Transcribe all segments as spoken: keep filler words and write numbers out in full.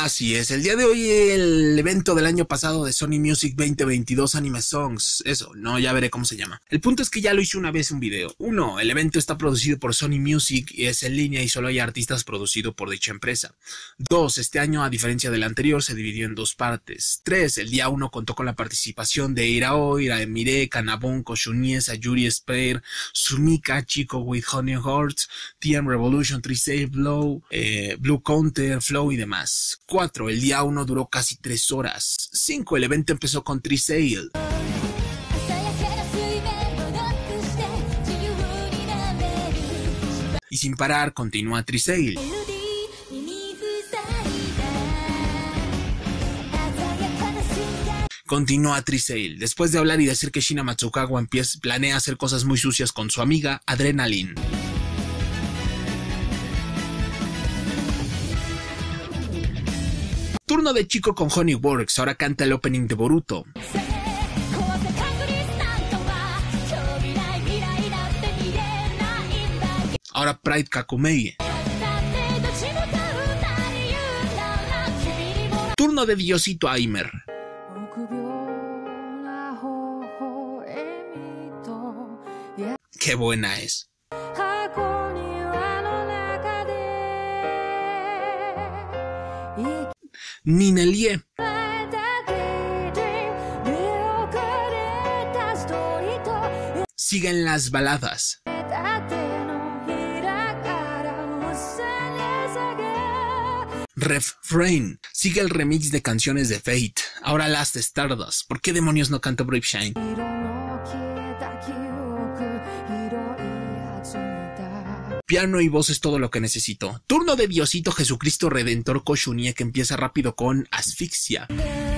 Así es, el día de hoy el evento del año pasado de Sony Music veinte veintidós Anime Songs, eso, no, ya veré cómo se llama. El punto es que ya lo hice una vez un video. Uno, el evento está producido por Sony Music y es en línea y solo hay artistas producidos por dicha empresa. Dos, este año a diferencia del anterior se dividió en dos partes. Tres, el día uno contó con la participación de Irao, Iraemire, Kanabun, Koshunie, Sayuri Spare, Sumika, Chico with Honey Hearts, T M Revolution, Trisei Blow, eh, Blue Counter, Flow y demás. cuatro. El día uno duró casi tres horas. cinco. El evento empezó con Trisale. Y sin parar continúa Trisale. Continúa Trisale. Después de hablar y decir que Shina Matsukawa empieza, planea hacer cosas muy sucias con su amiga Adrenaline. Turno de Chico con Honeyworks, ahora canta el opening de Boruto. Ahora Pride Kakumei. Turno de Diosito Aimer. Qué buena es. Ninelie. Siguen las baladas. Refrain. Sigue el remix de canciones de Fate. Ahora Last Stardust. ¿Por qué demonios no canta Brave Shine? Piano y voz es todo lo que necesito. Turno de Diosito Jesucristo Redentor Koshunie, que empieza rápido con Asfixia.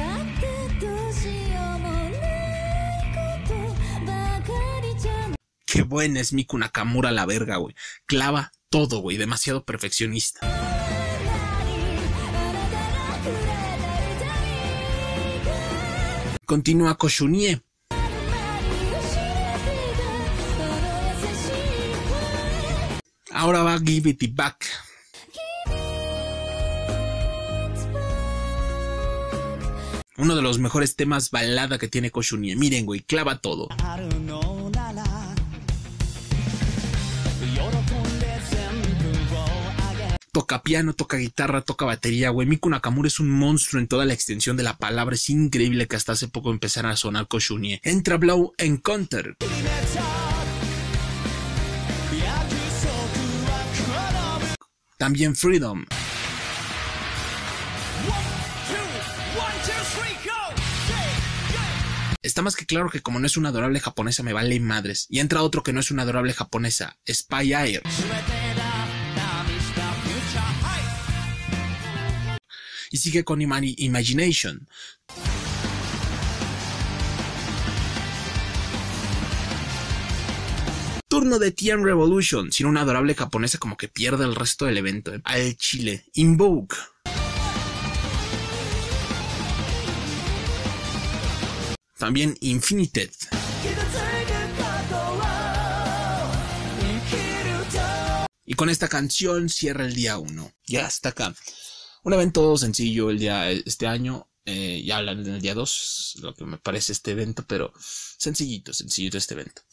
Qué buena es Miku Nakamura, la verga, güey. Clava todo, güey. Demasiado perfeccionista. Continúa Koshunie. Ahora va Give It Back. Uno de los mejores temas balada que tiene Koshunie. Miren, güey, clava todo. Toca piano, toca guitarra, toca batería, güey. Miku Nakamura es un monstruo en toda la extensión de la palabra. Es increíble que hasta hace poco empezara a sonar Koshunie. Entra Blow Encounter. También Freedom. Está más que claro que como no es una adorable japonesa me vale madres. Y entra otro que no es una adorable japonesa, Spy Air. Y sigue con Imani Imagination. Turno de T M Revolution. Sin una adorable japonesa como que pierde el resto del evento. ¿eh? Al Chile. Invoke. También Infinited. Y con esta canción cierra el día uno. Ya está acá. Un evento sencillo el día este año. Eh, ya hablan del día dos, lo que me parece este evento, pero sencillito, sencillito este evento.